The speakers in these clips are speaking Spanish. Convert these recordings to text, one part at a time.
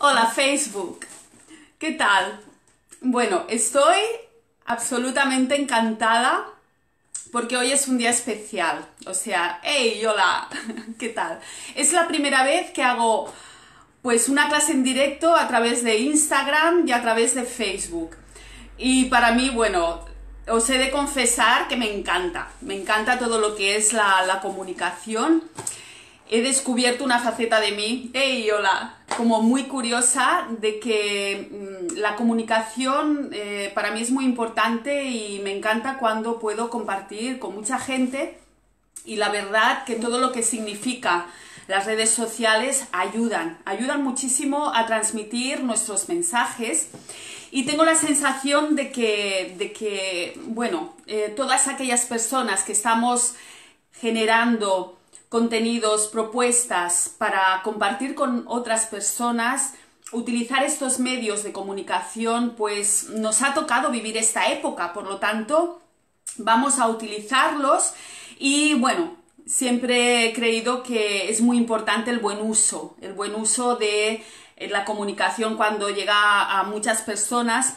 Hola Facebook, ¿qué tal? Bueno, estoy absolutamente encantada porque hoy es un día especial. O sea, hey, hola, ¿qué tal? Es la primera vez que hago pues una clase en directo a través de Instagram y a través de Facebook. Y para mí, bueno, os he de confesar que me encanta todo lo que es la comunicación. He descubierto una faceta de mí, hey, hola, como muy curiosa, de que la comunicación para mí es muy importante y me encanta cuando puedo compartir con mucha gente, y la verdad que todo lo que significa las redes sociales ayudan muchísimo a transmitir nuestros mensajes. Y tengo la sensación de que bueno, todas aquellas personas que estamos generando contenidos, propuestas para compartir con otras personas, utilizar estos medios de comunicación, pues nos ha tocado vivir esta época, por lo tanto, vamos a utilizarlos. Y bueno, siempre he creído que es muy importante el buen uso de la comunicación cuando llega a muchas personas.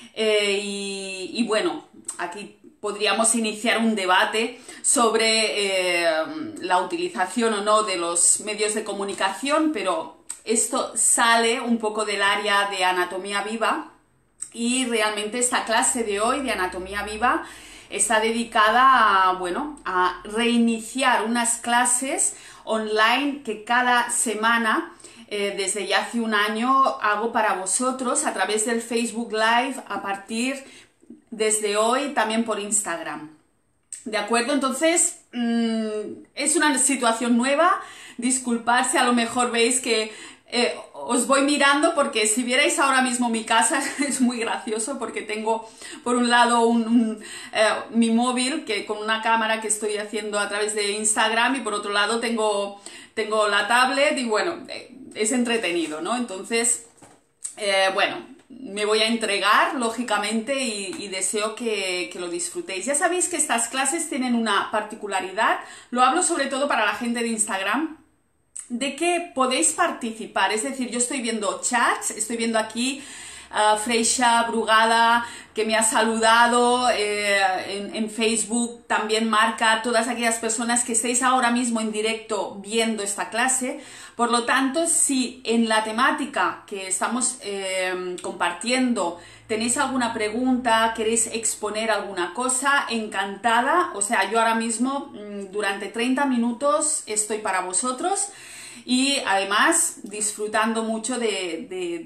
Y bueno, aquí podríamos iniciar un debate sobre la utilización o no de los medios de comunicación, pero esto sale un poco del área de anatomía viva, y realmente esta clase de hoy de anatomía viva está dedicada a, bueno, a reiniciar unas clases online que cada semana desde ya hace un año hago para vosotros a través del Facebook Live, a partir desde hoy también por Instagram. ¿De acuerdo? Entonces, es una situación nueva. Disculpad si a lo mejor veis que os voy mirando, porque si vierais ahora mismo mi casa es muy gracioso, porque tengo por un lado mi móvil que con una cámara que estoy haciendo a través de Instagram, y por otro lado tengo la tablet, y bueno, es entretenido, ¿no? Entonces, bueno, me voy a entregar, lógicamente, y deseo que lo disfrutéis. Ya sabéis que estas clases tienen una particularidad, lo hablo sobre todo para la gente de Instagram, de que podéis participar. Es decir, yo estoy viendo chats, estoy viendo aquí Freisha Brugada, que me ha saludado, en Facebook también marca a todas aquellas personas que estéis ahora mismo en directo viendo esta clase. Por lo tanto, si en la temática que estamos compartiendo tenéis alguna pregunta, queréis exponer alguna cosa, encantada. O sea, yo ahora mismo durante 30 minutos estoy para vosotros, y además disfrutando mucho de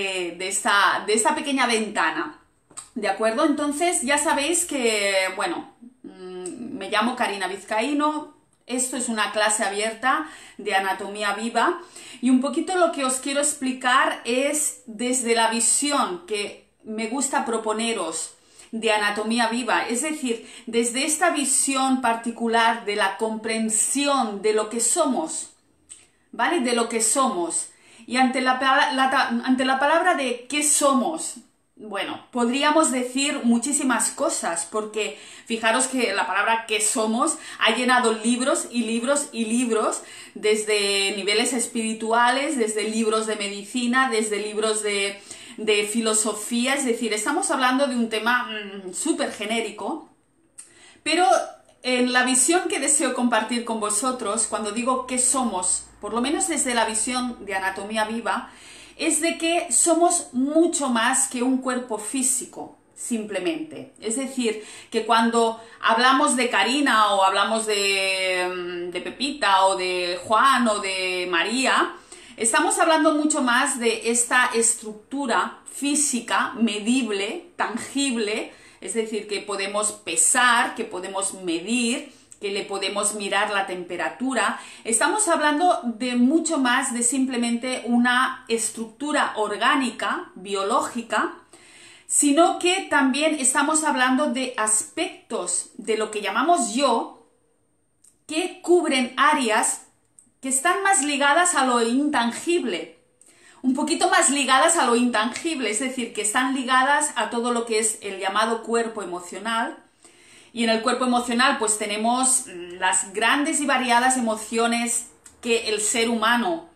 esta pequeña ventana. ¿De acuerdo? Entonces ya sabéis que, bueno, me llamo Karina Vizcaíno. Esto es una clase abierta de anatomía viva, y un poquito lo que os quiero explicar es desde la visión que me gusta proponeros de anatomía viva, es decir, desde esta visión particular de la comprensión de lo que somos, ¿vale? De lo que somos. Y ante la palabra de ¿qué somos? Bueno, podríamos decir muchísimas cosas, porque fijaros que la palabra ¿qué somos? Ha llenado libros y libros y libros, desde niveles espirituales, desde libros de medicina, desde libros de filosofía. Es decir, estamos hablando de un tema súper genérico, pero en la visión que deseo compartir con vosotros, cuando digo ¿qué somos?, por lo menos desde la visión de anatomía viva, es de que somos mucho más que un cuerpo físico, simplemente. Es decir, que cuando hablamos de Karina, o hablamos de Pepita, o de Juan, o de María, estamos hablando mucho más de esta estructura física, medible, tangible, es decir, que podemos pesar, que podemos medir, que le podemos mirar la temperatura. Estamos hablando de mucho más de simplemente una estructura orgánica, biológica, sino que también estamos hablando de aspectos de lo que llamamos yo, que cubren áreas que están más ligadas a lo intangible, un poquito más ligadas a lo intangible, es decir, que están ligadas a todo lo que es el llamado cuerpo emocional. Y en el cuerpo emocional pues tenemos las grandes y variadas emociones que el ser humano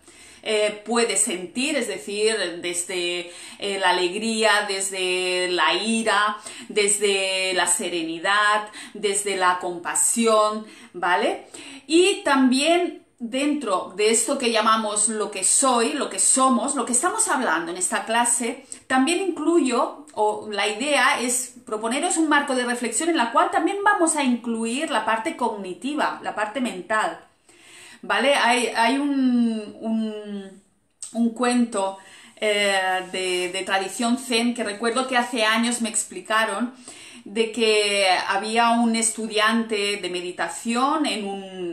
puede sentir, es decir, desde la alegría, desde la ira, desde la serenidad, desde la compasión, ¿vale? Y también dentro de esto que llamamos lo que soy, lo que somos, lo que estamos hablando en esta clase, también incluyo, o la idea es proponeros un marco de reflexión en la cual también vamos a incluir la parte cognitiva, la parte mental, ¿vale? Hay un cuento de tradición zen que recuerdo que hace años me explicaron, de que había un estudiante de meditación en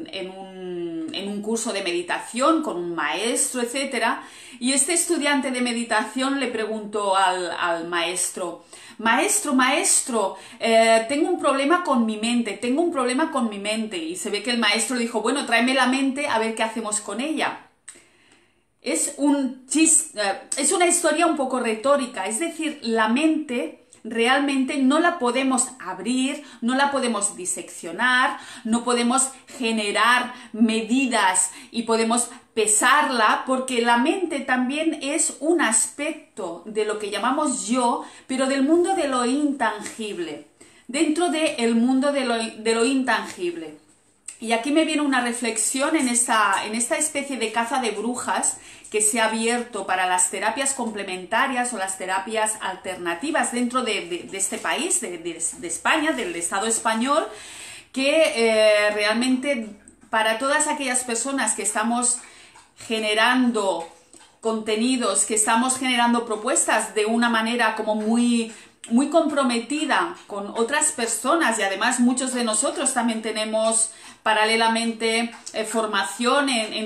un curso de meditación con un maestro, etcétera, y este estudiante de meditación le preguntó al maestro: maestro, tengo un problema con mi mente, y se ve que el maestro le dijo: bueno, tráeme la mente a ver qué hacemos con ella. Es una historia un poco retórica, es decir, la mente realmente no la podemos abrir, no la podemos diseccionar, no podemos generar medidas y podemos pesarla, porque la mente también es un aspecto de lo que llamamos yo, pero del mundo de lo intangible, dentro del mundo de lo intangible. Y aquí me viene una reflexión en esta especie de caza de brujas que se ha abierto para las terapias complementarias o las terapias alternativas dentro de este país, de España, del Estado español, que realmente para todas aquellas personas que estamos generando contenidos, que estamos generando propuestas de una manera como muy comprometida con otras personas, y además muchos de nosotros también tenemos paralelamente formación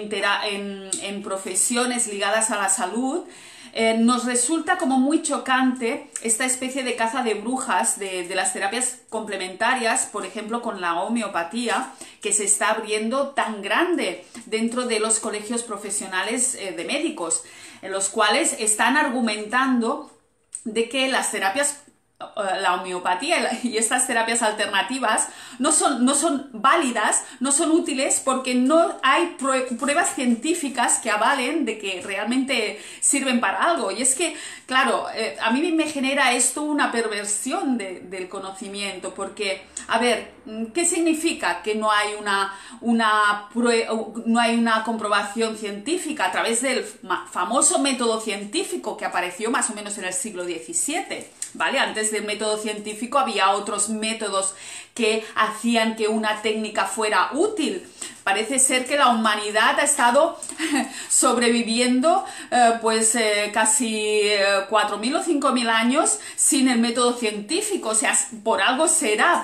en profesiones ligadas a la salud, nos resulta como muy chocante esta especie de caza de brujas de las terapias complementarias, por ejemplo con la homeopatía, que se está abriendo tan grande dentro de los colegios profesionales de médicos, en los cuales están argumentando de que las terapias, la homeopatía y estas terapias alternativas no son válidas, no son útiles, porque no hay pruebas científicas que avalen de que realmente sirven para algo. Y es que, claro, a mí me genera esto una perversión del conocimiento, porque, a ver, ¿qué significa que no hay una comprobación científica a través del famoso método científico que apareció más o menos en el siglo XVII? ¿Vale? Antes del método científico había otros métodos que hacían que una técnica fuera útil. Parece ser que la humanidad ha estado sobreviviendo casi 4.000 o 5.000 años sin el método científico. O sea, por algo será,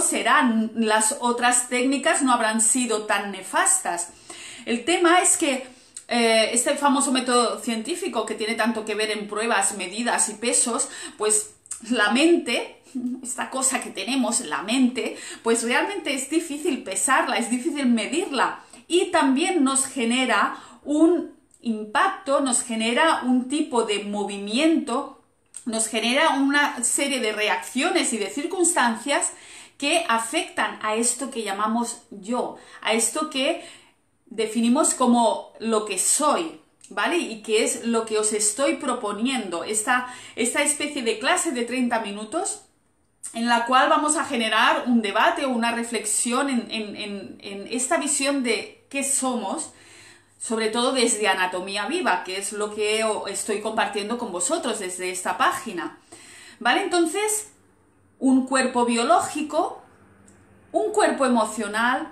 las otras técnicas no habrán sido tan nefastas. El tema es que este famoso método científico, que tiene tanto que ver en pruebas, medidas y pesos, pues la mente, esta cosa que tenemos, la mente, pues realmente es difícil pesarla, es difícil medirla, y también nos genera un impacto, nos genera un tipo de movimiento, nos genera una serie de reacciones y de circunstancias que afectan a esto que llamamos yo, a esto que definimos como lo que soy, ¿vale? Y que es lo que os estoy proponiendo, esta especie de clase de 30 minutos en la cual vamos a generar un debate o una reflexión en esta visión de qué somos, sobre todo desde Anatomía Viva, que es lo que estoy compartiendo con vosotros desde esta página, ¿vale? Entonces, un cuerpo biológico, un cuerpo emocional,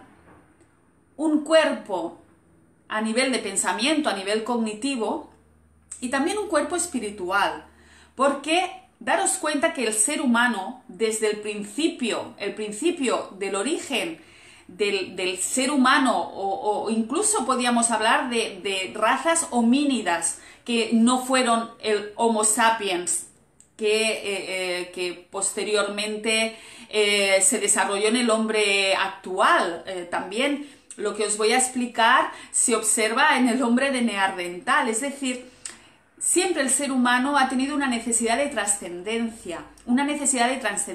un cuerpo a nivel de pensamiento, a nivel cognitivo, y también un cuerpo espiritual, porque daros cuenta que el ser humano, desde el principio del origen del ser humano, o incluso podríamos hablar de razas homínidas que no fueron el Homo sapiens, que posteriormente se desarrolló en el hombre actual. También lo que os voy a explicar se observa en el hombre de Neandertal, es decir, siempre el ser humano ha tenido una necesidad de trascendencia, una necesidad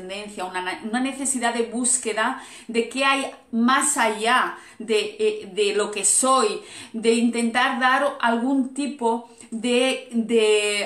de búsqueda de qué hay más allá de lo que soy, de intentar dar algún tipo de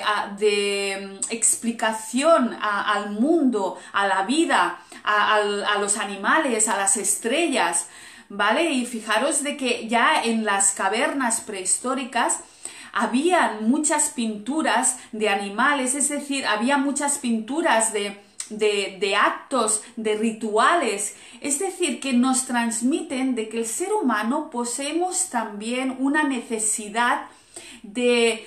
explicación al mundo, a la vida, a los animales, a las estrellas, ¿vale? Y fijaros de que ya en las cavernas prehistóricas habían muchas pinturas de animales, es decir, había muchas pinturas de actos, de rituales, es decir, que nos transmiten de que el ser humano poseemos también una necesidad de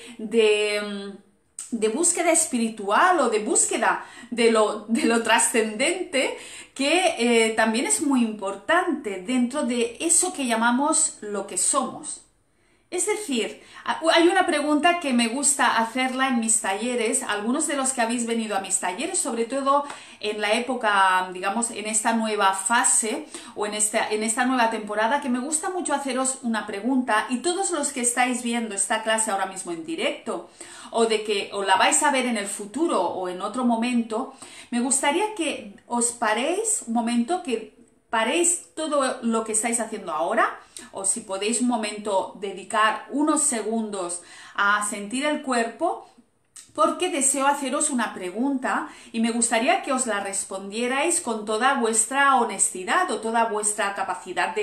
búsqueda espiritual o de búsqueda de lo trascendente, que también es muy importante dentro de eso que llamamos lo que somos. Es decir, hay una pregunta que me gusta hacerla en mis talleres, algunos de los que habéis venido a mis talleres, sobre todo en la época, digamos, en esta nueva fase o en esta nueva temporada, que me gusta mucho haceros una pregunta, y todos los que estáis viendo esta clase ahora mismo en directo o la vais a ver en el futuro o en otro momento, me gustaría que os paréis un momento, que paréis todo lo que estáis haciendo ahora, o si podéis un momento dedicar unos segundos a sentir el cuerpo, porque deseo haceros una pregunta y me gustaría que os la respondierais con toda vuestra honestidad o toda vuestra capacidad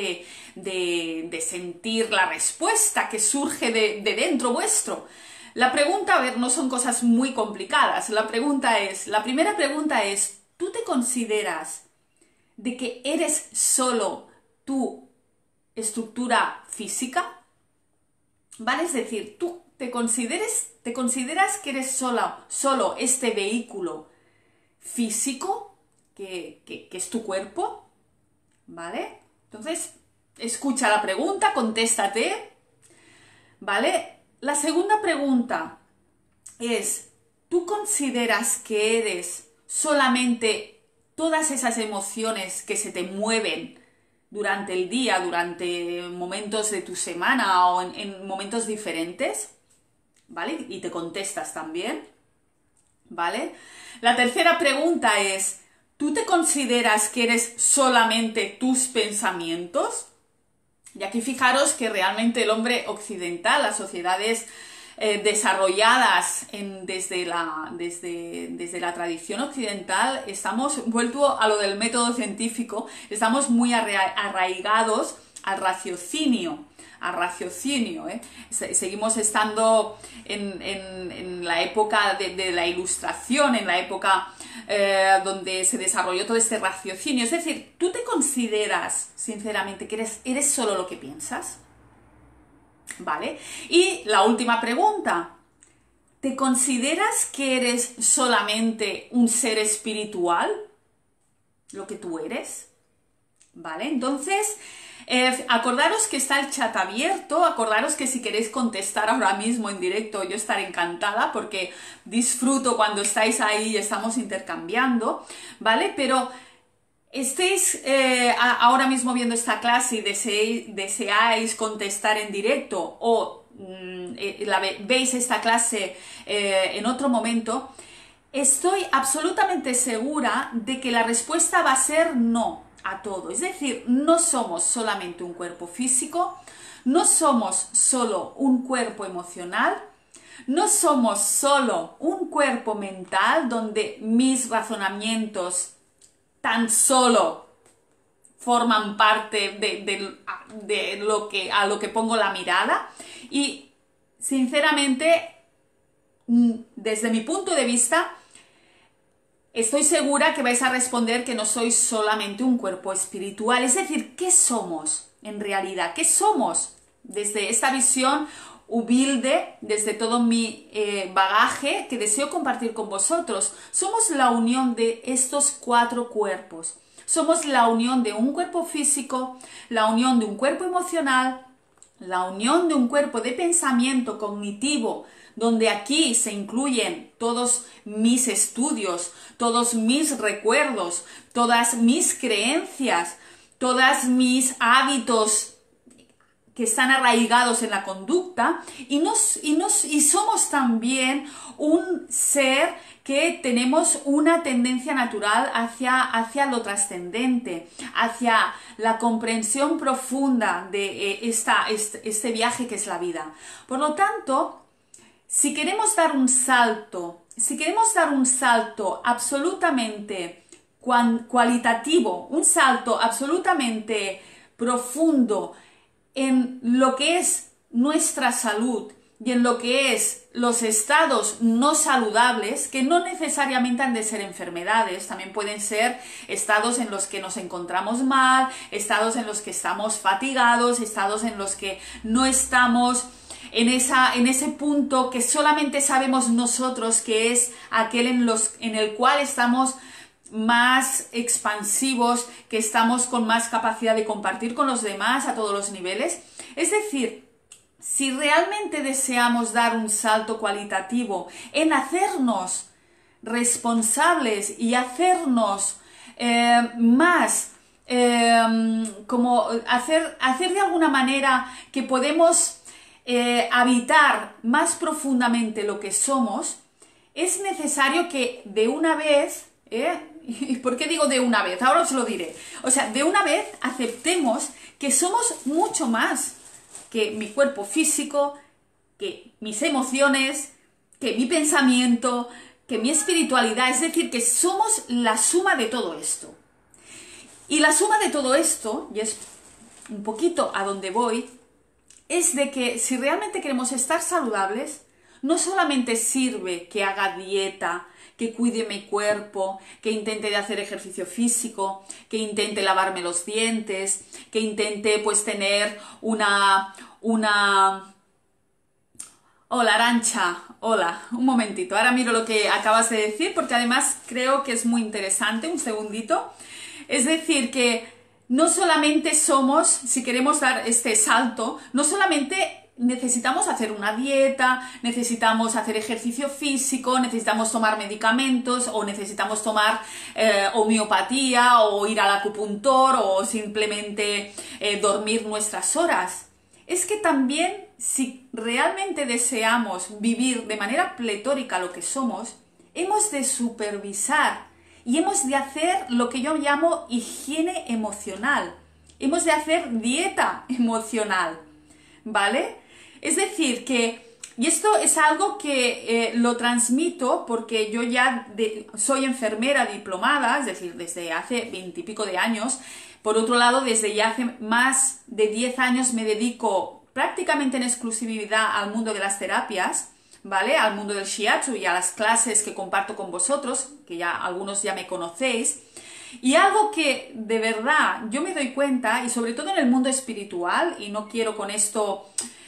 de sentir la respuesta que surge de dentro vuestro. La pregunta, a ver, no son cosas muy complicadas. La primera pregunta es, ¿tú te consideras de que eres solo tu estructura física? ¿Vale? Es decir, tú te consideras que eres solo este vehículo físico que es tu cuerpo, ¿vale? Entonces, escucha la pregunta, contéstate, ¿vale? La segunda pregunta es, ¿tú consideras que eres solamente todas esas emociones que se te mueven durante el día, durante momentos de tu semana o en momentos diferentes? ¿Vale? Y te contestas también, ¿vale? La tercera pregunta es, ¿tú te consideras que eres solamente tus pensamientos? Y aquí fijaros que realmente el hombre occidental, las sociedades desarrolladas desde la tradición occidental, estamos vuelto a lo del método científico, estamos muy arraigados al raciocinio. Seguimos estando en la época de la Ilustración, en la época donde se desarrolló todo este raciocinio. Es decir, ¿tú te consideras sinceramente que eres solo lo que piensas? ¿Vale? Y la última pregunta, ¿te consideras que eres solamente un ser espiritual? ¿Lo que tú eres? ¿Vale? Entonces, acordaros que está el chat abierto, acordaros que si queréis contestar ahora mismo en directo, yo estaré encantada porque disfruto cuando estáis ahí y estamos intercambiando, ¿vale? Pero estéis ahora mismo viendo esta clase y deseáis contestar en directo o veis esta clase en otro momento, estoy absolutamente segura de que la respuesta va a ser no a todo. Es decir, no somos solamente un cuerpo físico, no somos solo un cuerpo emocional, no somos solo un cuerpo mental donde mis razonamientos tan solo forman parte de a lo que pongo la mirada. Y sinceramente, desde mi punto de vista, estoy segura que vais a responder que no sois solamente un cuerpo espiritual. Es decir, ¿qué somos en realidad? ¿Qué somos? Desde esta visión humilde, desde todo mi bagaje que deseo compartir con vosotros, somos la unión de estos 4 cuerpos. Somos la unión de un cuerpo físico, la unión de un cuerpo emocional, la unión de un cuerpo de pensamiento cognitivo, donde aquí se incluyen todos mis estudios, todos mis recuerdos, todas mis creencias, todos mis hábitos, que están arraigados en la conducta y somos también un ser que tenemos una tendencia natural hacia lo trascendente, hacia la comprensión profunda de este viaje que es la vida. Por lo tanto, si queremos dar un salto absolutamente cualitativo, un salto absolutamente profundo en lo que es nuestra salud y en lo que es los estados no saludables, que no necesariamente han de ser enfermedades, también pueden ser estados en los que nos encontramos mal, estados en los que estamos fatigados, estados en los que no estamos en ese punto que solamente sabemos nosotros, que es aquel en el cual estamos más expansivos, que estamos con más capacidad de compartir con los demás a todos los niveles. Es decir, si realmente deseamos dar un salto cualitativo en hacernos responsables y hacernos más, como hacer de alguna manera que podemos habitar más profundamente lo que somos, es necesario que de una vez, ¿y por qué digo de una vez? Ahora os lo diré. O sea, de una vez aceptemos que somos mucho más que mi cuerpo físico, que mis emociones, que mi pensamiento, que mi espiritualidad. Es decir, que somos la suma de todo esto. Y la suma de todo esto, y es un poquito a donde voy, es de que si realmente queremos estar saludables, no solamente sirve que haga dieta, que cuide mi cuerpo, que intente de hacer ejercicio físico, que intente lavarme los dientes, que intente pues tener una... Hola, Arantxa, hola, un momentito, ahora miro lo que acabas de decir porque además creo que es muy interesante, un segundito. Es decir, que no solamente somos, si queremos dar este salto, no solamente necesitamos hacer una dieta, necesitamos hacer ejercicio físico, necesitamos tomar medicamentos o necesitamos tomar homeopatía o ir al acupuntor o simplemente dormir nuestras horas. Es que también si realmente deseamos vivir de manera pletórica lo que somos, hemos de supervisar y hemos de hacer lo que yo llamo higiene emocional. Hemos de hacer dieta emocional, ¿vale? Es decir, que, y esto es algo que lo transmito porque yo ya soy enfermera diplomada, es decir, desde hace 20 y pico de años. Por otro lado, desde ya hace más de 10 años me dedico prácticamente en exclusividad al mundo de las terapias, ¿vale? Al mundo del shiatsu y a las clases que comparto con vosotros, que ya algunos ya me conocéis. Y algo que de verdad yo me doy cuenta, y sobre todo en el mundo espiritual, y no quiero con esto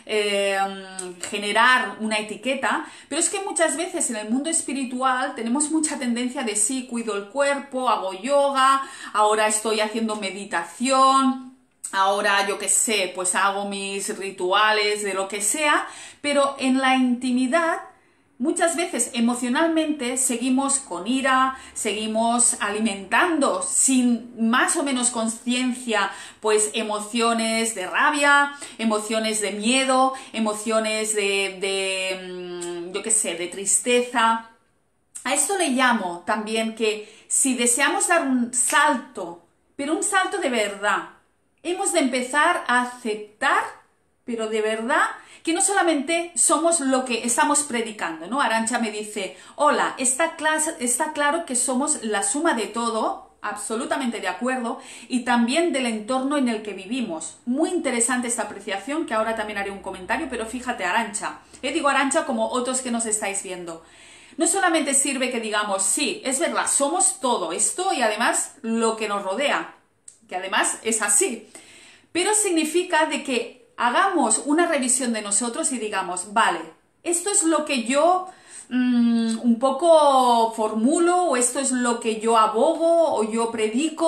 generar una etiqueta, pero es que muchas veces en el mundo espiritual tenemos mucha tendencia de sí, cuido el cuerpo, hago yoga, ahora estoy haciendo meditación, ahora yo qué sé, pues hago mis rituales de lo que sea, pero en la intimidad muchas veces emocionalmente seguimos con ira, seguimos alimentando sin más o menos conciencia pues emociones de rabia, emociones de miedo, emociones yo qué sé, de tristeza. A esto le llamo también que si deseamos dar un salto, pero un salto de verdad, hemos de empezar a aceptar, pero de verdad, que no solamente somos lo que estamos predicando, ¿no? Arantxa me dice, hola, está claro que somos la suma de todo, absolutamente de acuerdo, y también del entorno en el que vivimos. Muy interesante esta apreciación, que ahora también haré un comentario, pero fíjate, Arantxa, digo Arantxa como otros que nos estáis viendo. No solamente sirve que digamos, sí, es verdad, somos todo esto y además lo que nos rodea, que además es así, pero significa de que hagamos una revisión de nosotros y digamos, vale, esto es lo que yo un poco formulo, o esto es lo que yo abogo, o yo predico,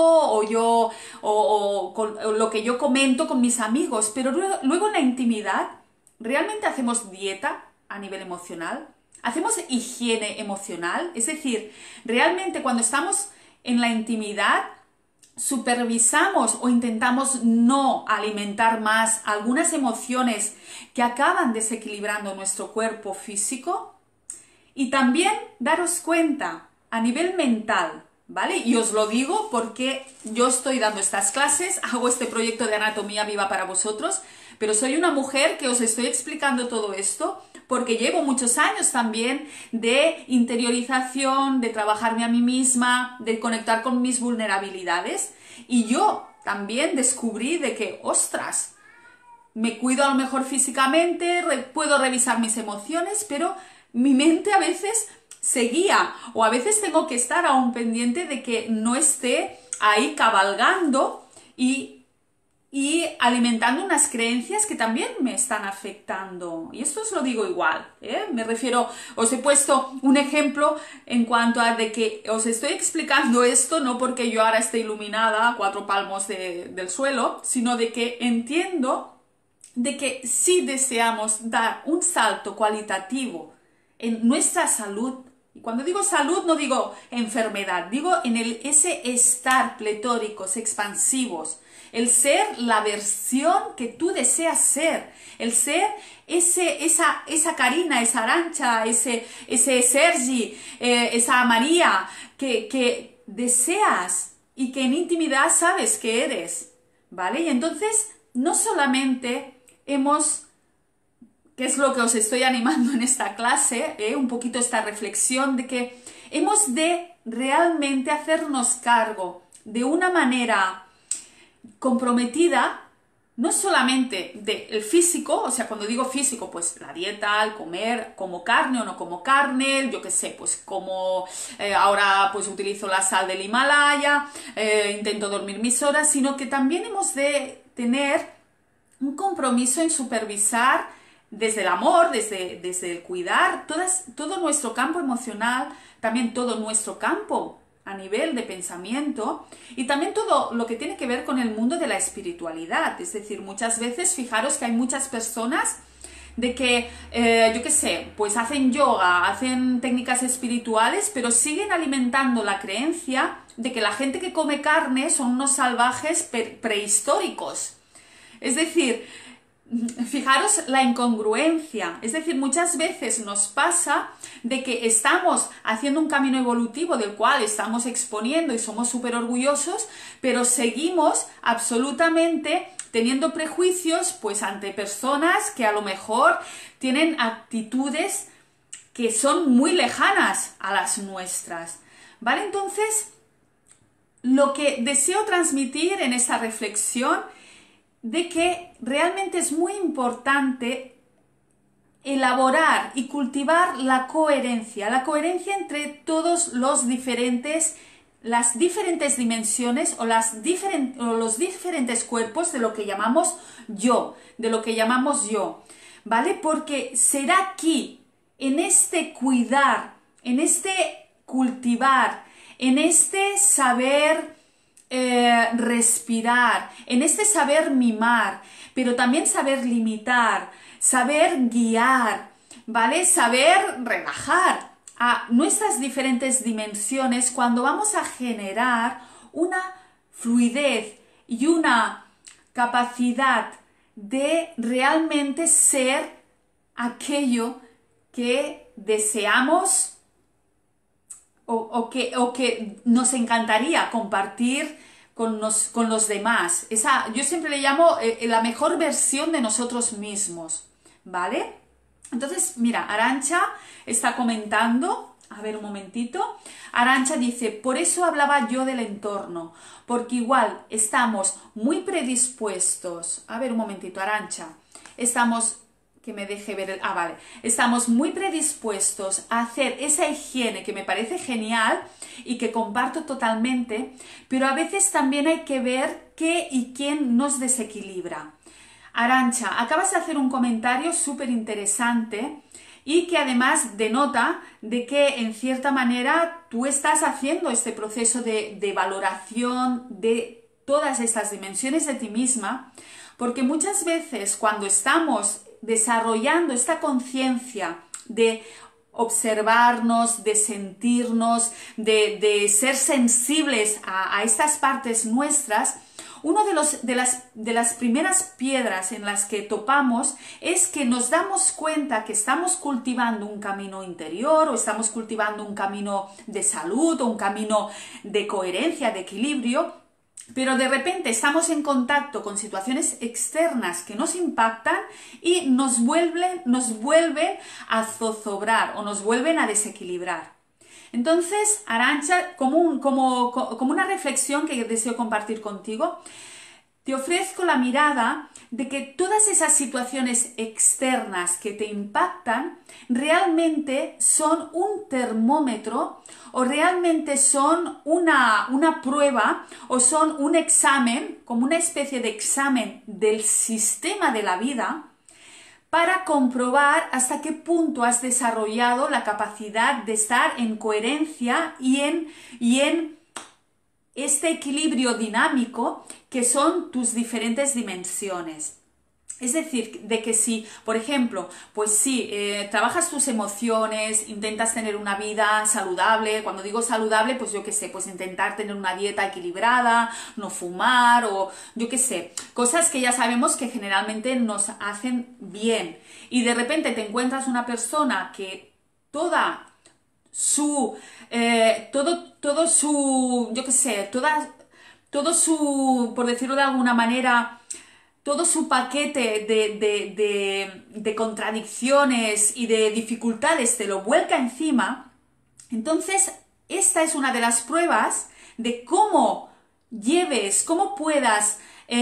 o lo que yo comento con mis amigos, pero luego en la intimidad, ¿realmente hacemos dieta a nivel emocional? ¿Hacemos higiene emocional? Es decir, realmente cuando estamos en la intimidad, supervisamos o intentamos no alimentar más algunas emociones que acaban desequilibrando nuestro cuerpo físico. Y también daros cuenta a nivel mental, ¿vale? Y os lo digo porque yo estoy dando estas clases, hago este proyecto de anatomía viva para vosotros, pero soy una mujer que os estoy explicando todo esto porque llevo muchos años también de interiorización, de trabajarme a mí misma, de conectar con mis vulnerabilidades. Y yo también descubrí de que, ostras, me cuido a lo mejor físicamente, puedo revisar mis emociones, pero mi mente a veces seguía, o a veces tengo que estar aún pendiente de que no esté ahí cabalgando y alimentando unas creencias que también me están afectando. Y esto os lo digo igual, ¿eh? Me refiero, os he puesto un ejemplo en cuanto a de que os estoy explicando esto no porque yo ahora esté iluminada a 4 palmos del suelo, sino de que entiendo de que si deseamos dar un salto cualitativo en nuestra salud, y cuando digo salud no digo enfermedad, digo en ese estar pletóricos, expansivos, el ser la versión que tú deseas ser, el ser esa Karina, esa Arantxa, ese Sergi, esa María que deseas y que en intimidad sabes que eres, ¿vale? Y entonces no solamente que es lo que os estoy animando en esta clase, un poquito esta reflexión de que hemos de realmente hacernos cargo de una manera comprometida, no solamente del físico, o sea, cuando digo físico, pues la dieta, el comer, como carne o no como carne, yo qué sé, pues como ahora pues utilizo la sal del Himalaya, intento dormir mis horas, sino que también hemos de tener un compromiso en supervisar desde el amor, desde el cuidar, todo nuestro campo emocional, también todo nuestro campo a nivel de pensamiento y también todo lo que tiene que ver con el mundo de la espiritualidad. Es decir, muchas veces, fijaros que hay muchas personas de que, yo qué sé, pues hacen yoga, hacen técnicas espirituales, pero siguen alimentando la creencia de que la gente que come carne son unos salvajes prehistóricos. Es decir, fijaros la incongruencia, es decir, muchas veces nos pasa de que estamos haciendo un camino evolutivo del cual estamos exponiendo y somos súper orgullosos, pero seguimos absolutamente teniendo prejuicios pues ante personas que a lo mejor tienen actitudes que son muy lejanas a las nuestras, ¿vale? Entonces, lo que deseo transmitir en esta reflexión de que realmente es muy importante elaborar y cultivar la coherencia entre todos las diferentes dimensiones o los diferentes cuerpos de lo que llamamos yo, ¿vale? Porque será aquí, en este cuidar, en este cultivar, en este saber respirar, en este saber mimar, pero también saber limitar, saber guiar, ¿vale? Saber relajar a nuestras diferentes dimensiones cuando vamos a generar una fluidez y una capacidad de realmente ser aquello que deseamos o que nos encantaría compartir con los demás. Yo siempre le llamo la mejor versión de nosotros mismos, ¿vale? Entonces, mira, Arantxa está comentando, a ver un momentito, Arantxa dice, por eso hablaba yo del entorno, porque igual estamos muy predispuestos, a ver un momentito, Arantxa, que me deje ver, vale, estamos muy predispuestos a hacer esa higiene que me parece genial y que comparto totalmente, pero a veces también hay que ver qué y quién nos desequilibra. Arantxa, acabas de hacer un comentario súper interesante y que además denota de que en cierta manera tú estás haciendo este proceso de valoración de todas estas dimensiones de ti misma, porque muchas veces cuando estamos desarrollando esta conciencia de, observarnos, de sentirnos, de ser sensibles a estas partes nuestras, una de las primeras piedras en las que topamos es que nos damos cuenta que estamos cultivando un camino interior o estamos cultivando un camino de salud o un camino de coherencia, de equilibrio, pero de repente estamos en contacto con situaciones externas que nos impactan y nos vuelven a zozobrar o nos vuelven a desequilibrar. Entonces, Arantxa, como una reflexión que deseo compartir contigo, te ofrezco la mirada de que todas esas situaciones externas que te impactan realmente son un termómetro o realmente son una prueba o son un examen, como una especie de examen del sistema de la vida, para comprobar hasta qué punto has desarrollado la capacidad de estar en coherencia y en este equilibrio dinámico que son tus diferentes dimensiones. Es decir, de que si, por ejemplo, pues sí, trabajas tus emociones, intentas tener una vida saludable. Cuando digo saludable, pues yo qué sé, pues intentar tener una dieta equilibrada, no fumar o yo qué sé, cosas que ya sabemos que generalmente nos hacen bien. Y de repente te encuentras una persona que toda su, todo su, yo qué sé, todo su, por decirlo de alguna manera, todo su paquete de contradicciones y de dificultades te lo vuelca encima, entonces esta es una de las pruebas de cómo lleves, cómo puedas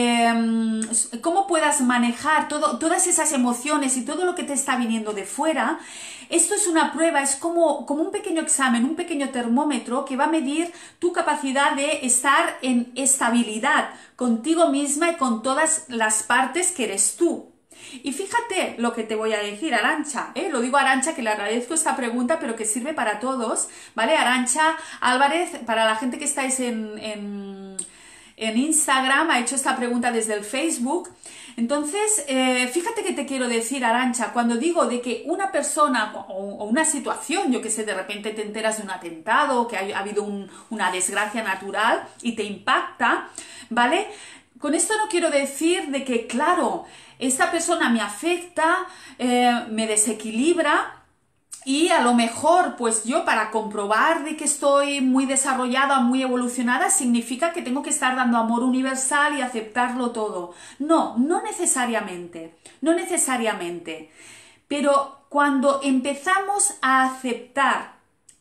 manejar todas esas emociones y todo lo que te está viniendo de fuera. Esto es una prueba, es como un pequeño examen, un pequeño termómetro que va a medir tu capacidad de estar en estabilidad contigo misma y con todas las partes que eres tú. Y fíjate lo que te voy a decir, Arantxa, lo digo a Arantxa, que le agradezco esta pregunta, pero que sirve para todos, ¿vale? Arantxa Álvarez, para la gente que estáis en Instagram, ha hecho esta pregunta desde el Facebook. Entonces, fíjate que te quiero decir, Arantxa, cuando digo de que una persona o una situación, yo que sé, de repente te enteras de un atentado, que ha habido una desgracia natural y te impacta, ¿vale? Con esto no quiero decir de que, claro, esta persona me afecta, me desequilibra. Y a lo mejor, pues yo para comprobar de que estoy muy desarrollada, muy evolucionada, significa que tengo que estar dando amor universal y aceptarlo todo. No, no necesariamente, no necesariamente. Pero cuando empezamos a aceptar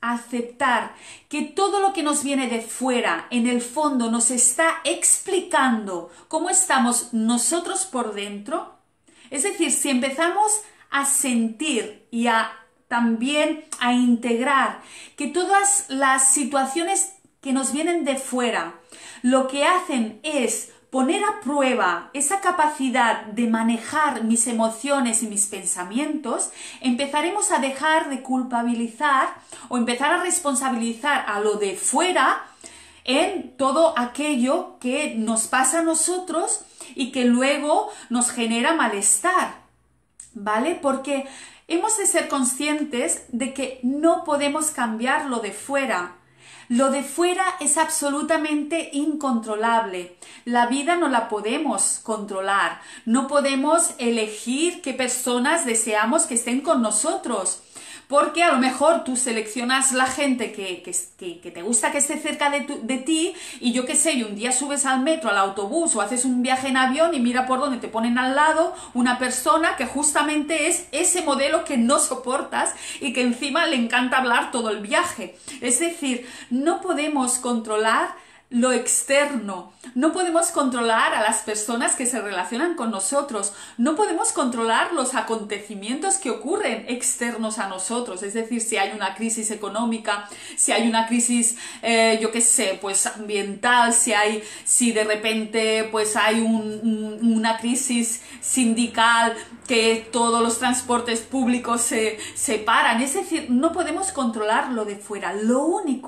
que todo lo que nos viene de fuera, en el fondo, nos está explicando cómo estamos nosotros por dentro, es decir, si empezamos a sentir y también a integrar que todas las situaciones que nos vienen de fuera lo que hacen es poner a prueba esa capacidad de manejar mis emociones y mis pensamientos, empezaremos a dejar de culpabilizar o empezar a responsabilizar a lo de fuera en todo aquello que nos pasa a nosotros y que luego nos genera malestar, ¿vale? Porque hemos de ser conscientes de que no podemos cambiar lo de fuera. Lo de fuera es absolutamente incontrolable. La vida no la podemos controlar. No podemos elegir qué personas deseamos que estén con nosotros. Porque a lo mejor tú seleccionas la gente que te gusta que esté cerca de ti y yo qué sé, y un día subes al metro, al autobús o haces un viaje en avión y mira por dónde te ponen al lado una persona que justamente es ese modelo que no soportas y que encima le encanta hablar todo el viaje. Es decir, no podemos controlar lo externo, no podemos controlar a las personas que se relacionan con nosotros, no podemos controlar los acontecimientos que ocurren externos a nosotros, es decir, si hay una crisis económica, si hay una crisis, yo qué sé, pues ambiental, si de repente pues hay una crisis sindical, que todos los transportes públicos se paran, es decir, no podemos controlar lo de fuera, lo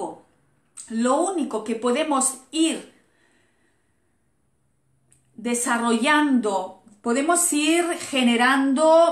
único que podemos ir desarrollando, podemos ir generando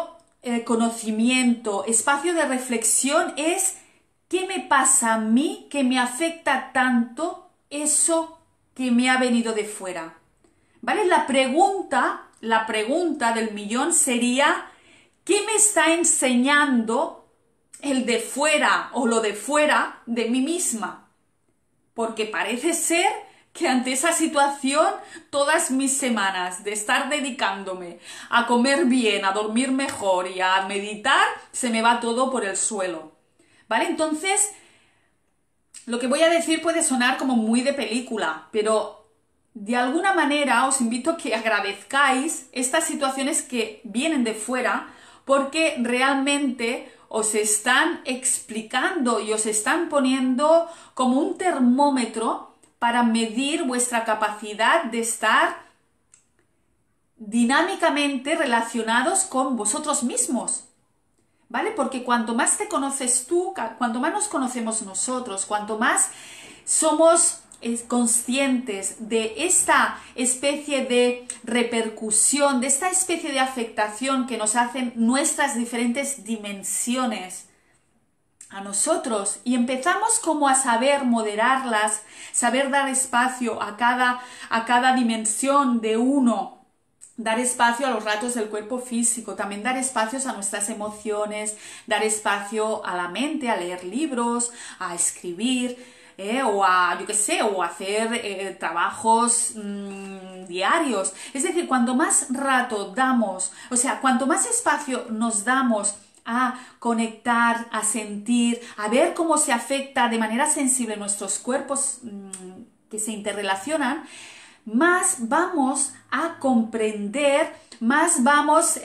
conocimiento, espacio de reflexión es ¿qué me pasa a mí que me afecta tanto eso que me ha venido de fuera? ¿Vale? La pregunta del millón sería ¿qué me está enseñando el de fuera o lo de fuera de mí misma? Porque parece ser que ante esa situación todas mis semanas de estar dedicándome a comer bien, a dormir mejor y a meditar, se me va todo por el suelo. ¿Vale? Entonces, lo que voy a decir puede sonar como muy de película, pero de alguna manera os invito a que agradezcáis estas situaciones que vienen de fuera porque realmente os están explicando y os están poniendo como un termómetro para medir vuestra capacidad de estar dinámicamente relacionados con vosotros mismos. ¿Vale? Porque cuanto más te conoces tú, cuanto más nos conocemos nosotros, cuanto más somos conscientes de esta especie de repercusión, de esta especie de afectación que nos hacen nuestras diferentes dimensiones a nosotros y empezamos como a saber moderarlas, saber dar espacio a cada dimensión de uno, dar espacio a los ratos del cuerpo físico, también dar espacios a nuestras emociones, dar espacio a la mente, a leer libros, a escribir, o a, yo qué sé, o a hacer trabajos diarios. Es decir, cuanto más rato damos, o sea, cuanto más espacio nos damos a conectar, a sentir, a ver cómo se afecta de manera sensible nuestros cuerpos que se interrelacionan, más vamos a comprender, más vamos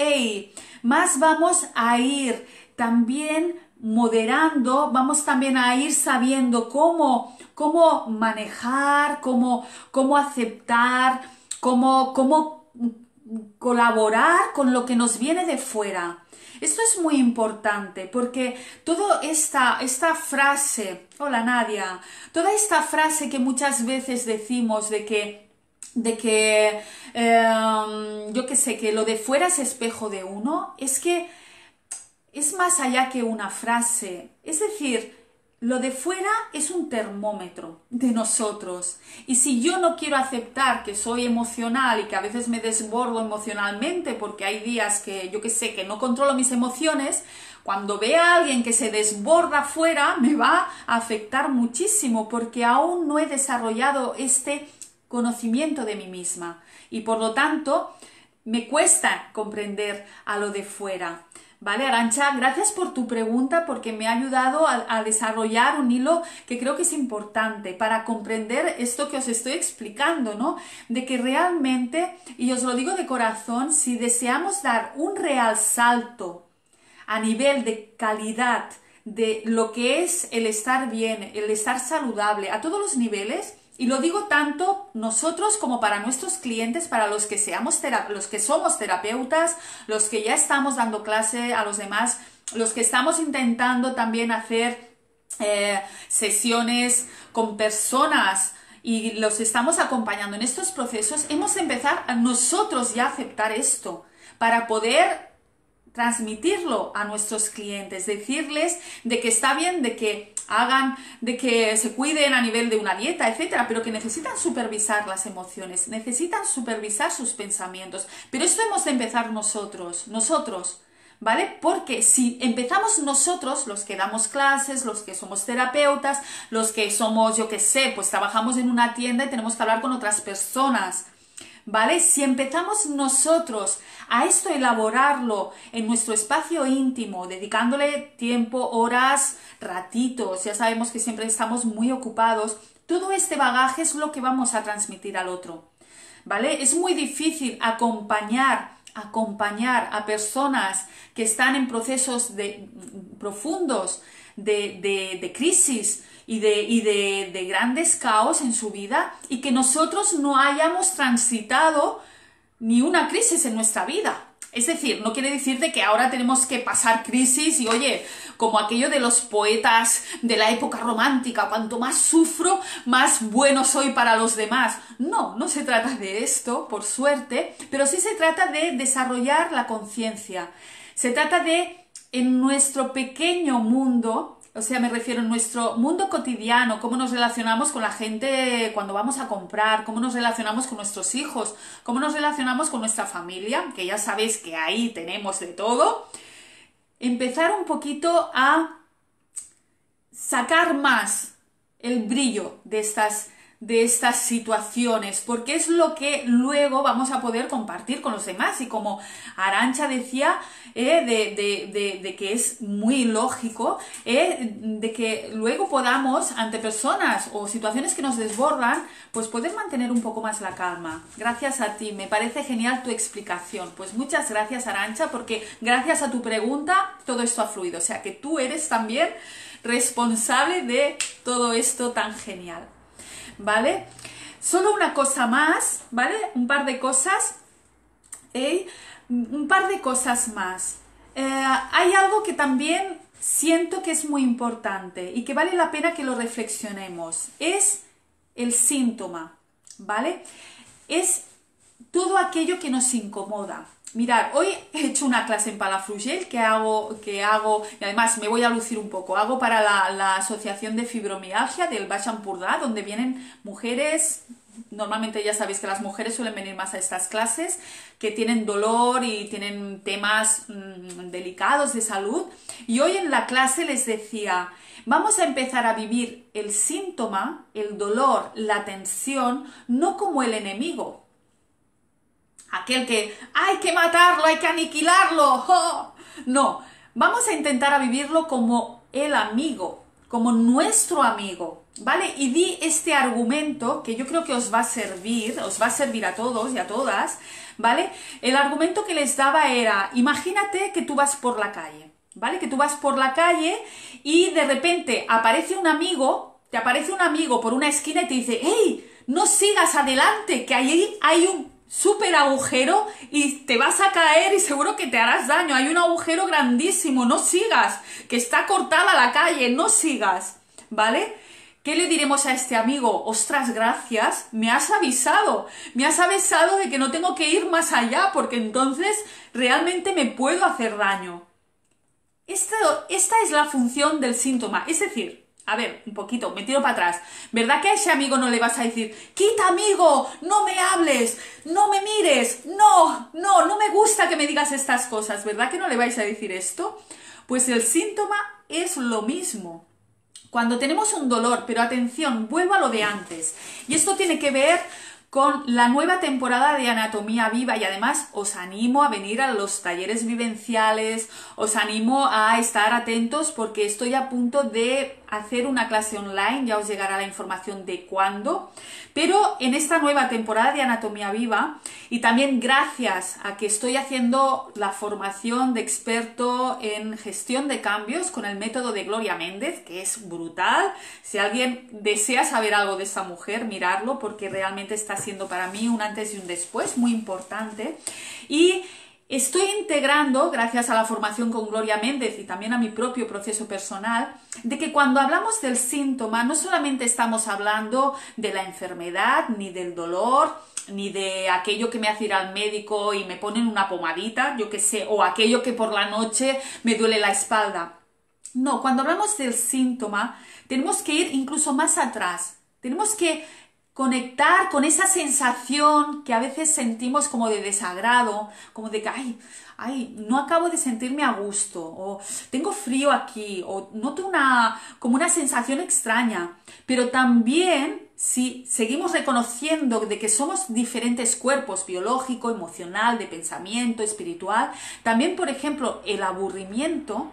a ir también moderando, vamos también a ir sabiendo cómo manejar, cómo aceptar, cómo colaborar con lo que nos viene de fuera. Esto es muy importante porque toda esta frase, hola Nadia, toda esta frase que muchas veces decimos de que yo qué sé, que lo de fuera es espejo de uno, es que es más allá que una frase. Es decir, lo de fuera es un termómetro de nosotros. Y si yo no quiero aceptar que soy emocional y que a veces me desbordo emocionalmente porque hay días que, yo qué sé, que no controlo mis emociones, cuando vea a alguien que se desborda fuera, me va a afectar muchísimo porque aún no he desarrollado este conocimiento de mí misma y por lo tanto me cuesta comprender a lo de fuera. Vale, Arantxa, gracias por tu pregunta porque me ha ayudado a desarrollar un hilo que creo que es importante para comprender esto que os estoy explicando, ¿no? De que realmente, y os lo digo de corazón, si deseamos dar un real salto a nivel de calidad de lo que es el estar bien, el estar saludable a todos los niveles, y lo digo tanto nosotros como para nuestros clientes, para los que somos terapeutas, los que ya estamos dando clase a los demás, los que estamos intentando también hacer sesiones con personas y los estamos acompañando en estos procesos, hemos de empezar a nosotros ya aceptar esto para poder transmitirlo a nuestros clientes, decirles de que está bien, de que hagan, de que se cuiden a nivel de una dieta, etcétera, pero que necesitan supervisar las emociones, necesitan supervisar sus pensamientos. Pero esto hemos de empezar nosotros, ¿vale? Porque si empezamos nosotros, los que damos clases, los que somos terapeutas, los que somos, yo qué sé, pues trabajamos en una tienda y tenemos que hablar con otras personas, ¿vale? Si empezamos nosotros a esto elaborarlo en nuestro espacio íntimo, dedicándole tiempo, horas, ratitos, ya sabemos que siempre estamos muy ocupados, todo este bagaje es lo que vamos a transmitir al otro, ¿vale? Es muy difícil acompañar a personas que están en procesos profundos de crisis y de grandes caos en su vida y que nosotros no hayamos transitado ni una crisis en nuestra vida. Es decir, no quiere decir de que ahora tenemos que pasar crisis y, oye, como aquello de los poetas de la época romántica, cuanto más sufro, más bueno soy para los demás. No, no se trata de esto, por suerte, pero sí se trata de desarrollar la conciencia. Se trata de, en nuestro pequeño mundo, o sea, me refiero en nuestro mundo cotidiano, cómo nos relacionamos con la gente cuando vamos a comprar, cómo nos relacionamos con nuestros hijos, cómo nos relacionamos con nuestra familia, que ya sabéis que ahí tenemos de todo. Empezar un poquito a sacar más el brillo de estas situaciones, porque es lo que luego vamos a poder compartir con los demás. Y como Arantxa decía, de que es muy lógico, de que luego podamos, ante personas o situaciones que nos desbordan, pues poder mantener un poco más la calma. Gracias a ti, me parece genial tu explicación. Pues muchas gracias, Arantxa, porque gracias a tu pregunta todo esto ha fluido. O sea que tú eres también responsable de todo esto tan genial. ¿Vale? Solo una cosa más, ¿vale? Un par de cosas. Un par de cosas más. Hay algo que también siento que es muy importante y que vale la pena que lo reflexionemos. Es el síntoma, ¿vale? Es todo aquello que nos incomoda. Mirad, hoy he hecho una clase en Palafrugell que hago, y además me voy a lucir un poco, hago para la Asociación de Fibromialgia del Baix Empordà, donde vienen mujeres, normalmente ya sabéis que las mujeres suelen venir más a estas clases, que tienen dolor y tienen temas delicados de salud, y hoy en la clase les decía, vamos a empezar a vivir el síntoma, el dolor, la tensión, no como el enemigo, aquel que hay que matarlo, hay que aniquilarlo. ¡Oh! No, vamos a intentar a vivirlo como el amigo, como nuestro amigo, ¿vale? Y di este argumento que yo creo que os va a servir a todos y a todas, ¿vale? El argumento que les daba era, imagínate que tú vas por la calle, ¿vale? Que tú vas por la calle y de repente te aparece un amigo por una esquina y te dice, ¡hey! No sigas adelante, que ahí hay un súper agujero y te vas a caer y seguro que te harás daño, hay un agujero grandísimo, no sigas, que está cortada la calle, no sigas, ¿vale? ¿Qué le diremos a este amigo? Ostras, gracias, me has avisado de que no tengo que ir más allá porque entonces realmente me puedo hacer daño. Esta es la función del síntoma, es decir, a ver, un poquito, me tiro para atrás. ¿Verdad que a ese amigo no le vas a decir, quita amigo, no me hables, no me mires, no me gusta que me digas estas cosas? ¿Verdad que no le vais a decir esto? Pues el síntoma es lo mismo. Cuando tenemos un dolor, pero atención, vuelvo a lo de antes. Y esto tiene que ver con la nueva temporada de Anatomía Viva y además os animo a venir a los talleres vivenciales, os animo a estar atentos porque estoy a punto de hacer una clase online, ya os llegará la información de cuándo, pero en esta nueva temporada de Anatomía Viva y también gracias a que estoy haciendo la formación de experto en gestión de cambios con el método de Gloria Méndez, que es brutal. Si alguien desea saber algo de esta mujer, mirarlo porque realmente está siendo para mí un antes y un después muy importante. Y estoy integrando, gracias a la formación con Gloria Méndez y también a mi propio proceso personal, de que cuando hablamos del síntoma no solamente estamos hablando de la enfermedad, ni del dolor, ni de aquello que me hace ir al médico y me ponen una pomadita, yo qué sé, o aquello que por la noche me duele la espalda. No, cuando hablamos del síntoma tenemos que ir incluso más atrás, tenemos que conectar con esa sensación que a veces sentimos como de desagrado, como de que, ay, no acabo de sentirme a gusto, o tengo frío aquí, o noto como una sensación extraña. Pero también, si seguimos reconociendo de que somos diferentes cuerpos, biológico, emocional, de pensamiento, espiritual, también, por ejemplo, el aburrimiento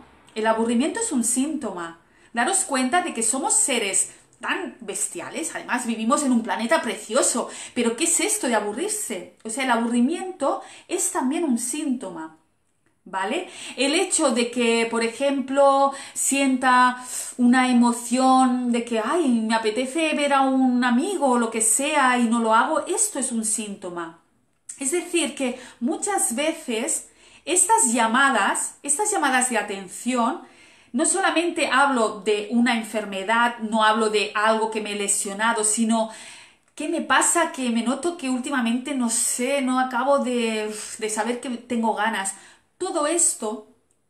es un síntoma. Daros cuenta de que somos seres tan bestiales, además vivimos en un planeta precioso, pero ¿qué es esto de aburrirse? O sea, el aburrimiento es también un síntoma, ¿vale? El hecho de que, por ejemplo, sienta una emoción de que, ay, me apetece ver a un amigo o lo que sea y no lo hago, esto es un síntoma. Es decir, que muchas veces estas llamadas de atención, no solamente hablo de una enfermedad, no hablo de algo que me he lesionado, sino ¿qué me pasa? Que me noto que últimamente, no sé, no acabo de saber que tengo ganas. Todo esto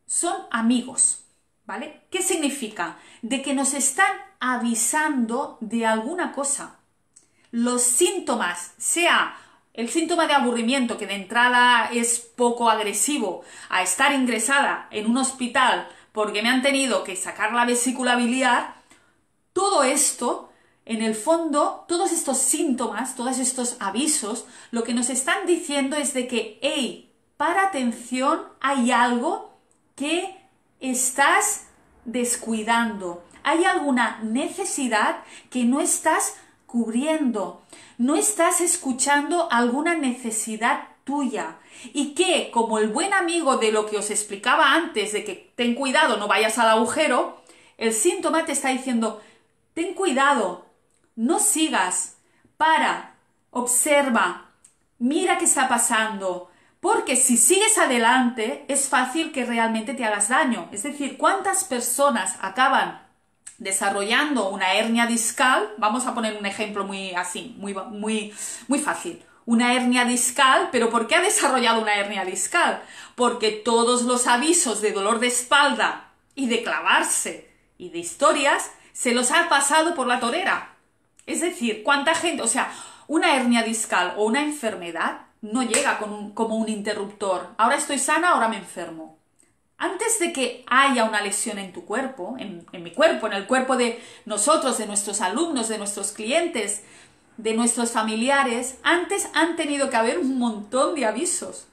son amigos, ¿vale? ¿Qué significa? De que nos están avisando de alguna cosa. Los síntomas, sea el síntoma de aburrimiento, que de entrada es poco agresivo, a estar ingresada en un hospital porque me han tenido que sacar la vesícula biliar, todo esto, en el fondo, todos estos síntomas, todos estos avisos, lo que nos están diciendo es de que, hey, para atención, hay algo que estás descuidando, hay alguna necesidad que no estás cubriendo, no estás escuchando alguna necesidad tuya y que, como el buen amigo de lo que os explicaba antes, de que ten cuidado, no vayas al agujero, el síntoma te está diciendo, ten cuidado, no sigas, para, observa, mira qué está pasando, porque si sigues adelante es fácil que realmente te hagas daño. Es decir, ¿cuántas personas acaban desarrollando una hernia discal? Vamos a poner un ejemplo muy así, muy fácil. Una hernia discal, ¿pero por qué ha desarrollado una hernia discal? Porque todos los avisos de dolor de espalda y de clavarse y de historias se los ha pasado por la torera. Es decir, ¿cuánta gente? O sea, una hernia discal o una enfermedad no llega como un interruptor. Ahora estoy sana, ahora me enfermo. Antes de que haya una lesión en tu cuerpo, en mi cuerpo, en el cuerpo de nosotros, de nuestros alumnos, de nuestros clientes, de nuestros familiares, antes han tenido que haber un montón de avisos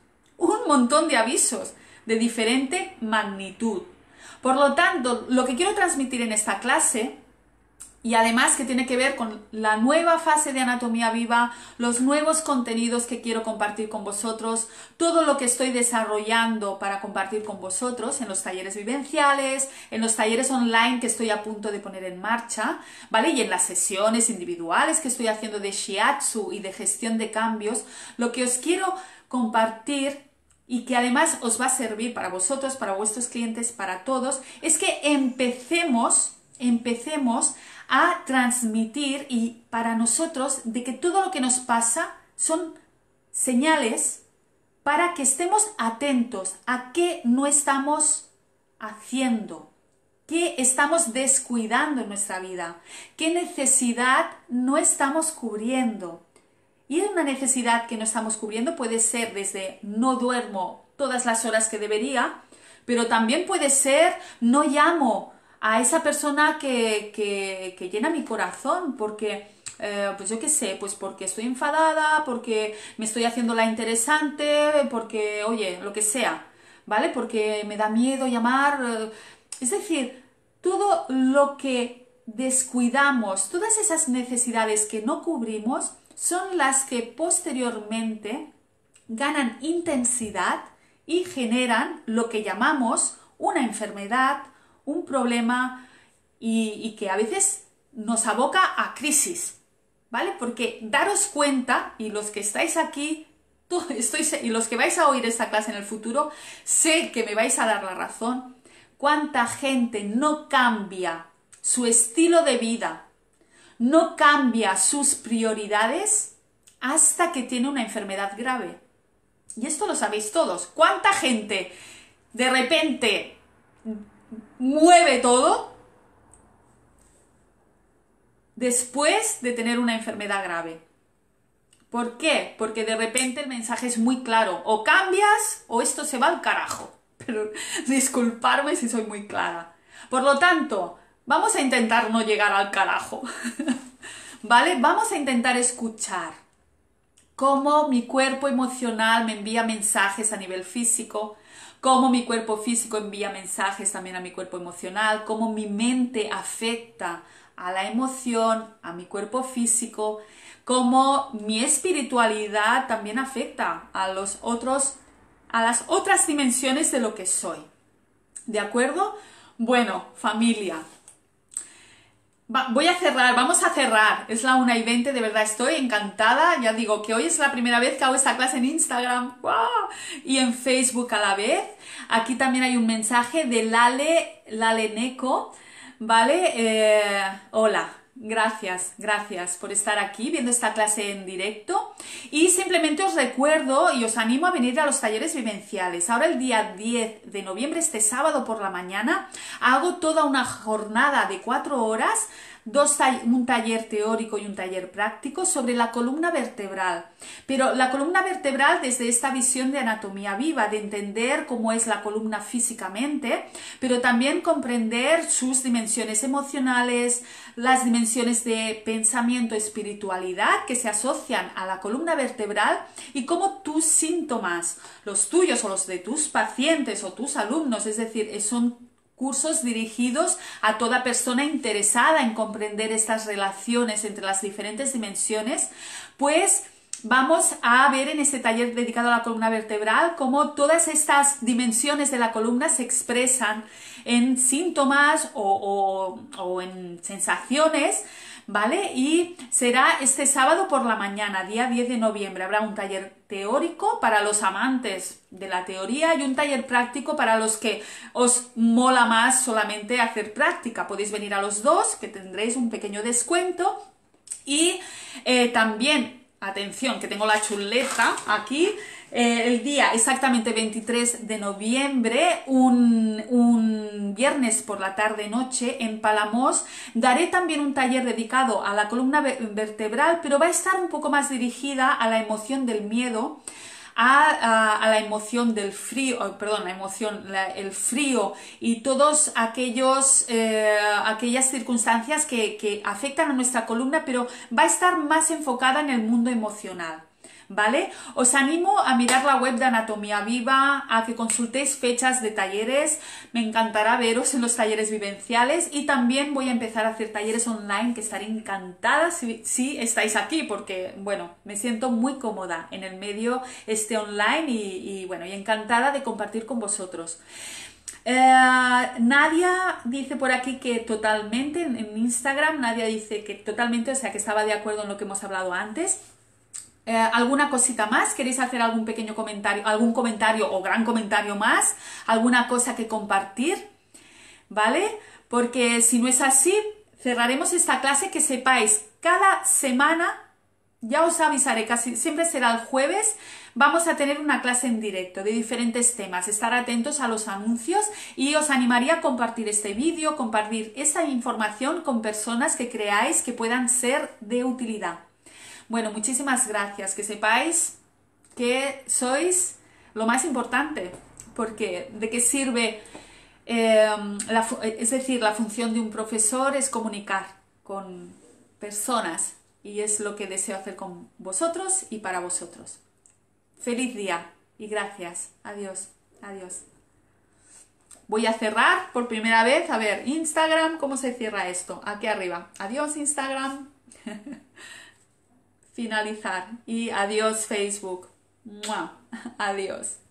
de diferente magnitud. Por lo tanto, lo que quiero transmitir en esta clase, y además que tiene que ver con la nueva fase de Anatomía Viva, los nuevos contenidos que quiero compartir con vosotros, todo lo que estoy desarrollando para compartir con vosotros en los talleres vivenciales, en los talleres online que estoy a punto de poner en marcha, ¿vale? Y en las sesiones individuales que estoy haciendo de Shiatsu y de gestión de cambios, lo que os quiero compartir y que además os va a servir para vosotros, para vuestros clientes, para todos, es que empecemos a transmitir y para nosotros de que todo lo que nos pasa son señales para que estemos atentos a qué no estamos haciendo, qué estamos descuidando en nuestra vida, qué necesidad no estamos cubriendo. Y una necesidad que no estamos cubriendo puede ser desde no duermo todas las horas que debería, pero también puede ser no llamo a esa persona que llena mi corazón, porque, pues yo qué sé, pues porque estoy enfadada, porque me estoy haciendo la interesante, porque, oye, lo que sea, ¿vale? Porque me da miedo llamar. Es decir, todo lo que descuidamos, todas esas necesidades que no cubrimos, son las que posteriormente ganan intensidad y generan lo que llamamos una enfermedad, un problema y que a veces nos aboca a crisis, ¿vale? Porque daros cuenta, y los que estáis aquí, y los que vais a oír esta clase en el futuro, sé que me vais a dar la razón, cuánta gente no cambia su estilo de vida, no cambia sus prioridades hasta que tiene una enfermedad grave. Y esto lo sabéis todos. ¿Cuánta gente de repente mueve todo después de tener una enfermedad grave? ¿Por qué? Porque de repente el mensaje es muy claro. O cambias o esto se va al carajo. Pero disculparme si soy muy clara. Por lo tanto, vamos a intentar no llegar al carajo. ¿Vale? Vamos a intentar escuchar cómo mi cuerpo emocional me envía mensajes a nivel físico, cómo mi cuerpo físico envía mensajes también a mi cuerpo emocional, cómo mi mente afecta a la emoción, a mi cuerpo físico, cómo mi espiritualidad también afecta a las otras dimensiones de lo que soy. ¿De acuerdo? Bueno, familia. Vamos a cerrar, es la 1:20, de verdad estoy encantada, ya digo que hoy es la primera vez que hago esta clase en Instagram, ¡wow! Y en Facebook a la vez. Aquí también hay un mensaje de Lale Neko, ¿vale? Hola, gracias por estar aquí viendo esta clase en directo. Y simplemente os recuerdo y os animo a venir a los talleres vivenciales. Ahora el día 10 de noviembre, este sábado por la mañana, hago toda una jornada de 4 horas, un taller teórico y un taller práctico sobre la columna vertebral. Pero la columna vertebral desde esta visión de anatomía viva, de entender cómo es la columna físicamente, pero también comprender sus dimensiones emocionales, las dimensiones de pensamiento, espiritualidad que se asocian a la columna vertebral y cómo tus síntomas, los tuyos o los de tus pacientes o tus alumnos, es decir, son cursos dirigidos a toda persona interesada en comprender estas relaciones entre las diferentes dimensiones, pues vamos a ver en este taller dedicado a la columna vertebral cómo todas estas dimensiones de la columna se expresan en síntomas o en sensaciones, ¿vale? Y será este sábado por la mañana, día 10 de noviembre. Habrá un taller teórico para los amantes de la teoría y un taller práctico para los que os mola más solamente hacer práctica. Podéis venir a los dos, que tendréis un pequeño descuento. Y también, atención, que tengo la chuleta aquí, el día exactamente 23 de noviembre, un viernes por la tarde-noche en Palamós, daré también un taller dedicado a la columna vertebral, pero va a estar un poco más dirigida a la emoción del miedo, a la emoción del frío, perdón, el frío y todos aquellas circunstancias que afectan a nuestra columna, pero va a estar más enfocada en el mundo emocional. ¿Vale? Os animo a mirar la web de Anatomía Viva, a que consultéis fechas de talleres. Me encantará veros en los talleres vivenciales y también voy a empezar a hacer talleres online, que estaré encantada si estáis aquí, porque, bueno, me siento muy cómoda en el medio online y encantada de compartir con vosotros. Nadia dice por aquí que totalmente, en Instagram, Nadia dice que totalmente, o sea, que estaba de acuerdo en lo que hemos hablado antes. ¿Alguna cosita más? ¿Queréis hacer algún pequeño comentario, algún comentario o gran comentario más? ¿Alguna cosa que compartir? ¿Vale? Porque si no es así, cerraremos esta clase. Que sepáis, cada semana, ya os avisaré, casi siempre será el jueves, vamos a tener una clase en directo de diferentes temas. Estar atentos a los anuncios y os animaría a compartir este vídeo, compartir esta información con personas que creáis que puedan ser de utilidad. Bueno, muchísimas gracias. Que sepáis que sois lo más importante, porque ¿de qué sirve? Es decir, la función de un profesor es comunicar con personas y es lo que deseo hacer con vosotros y para vosotros. Feliz día y gracias. Adiós. Adiós. Voy a cerrar por primera vez. A ver, Instagram, ¿cómo se cierra esto? Aquí arriba. Adiós, Instagram. Finalizar y adiós Facebook. ¡Mua! Adiós.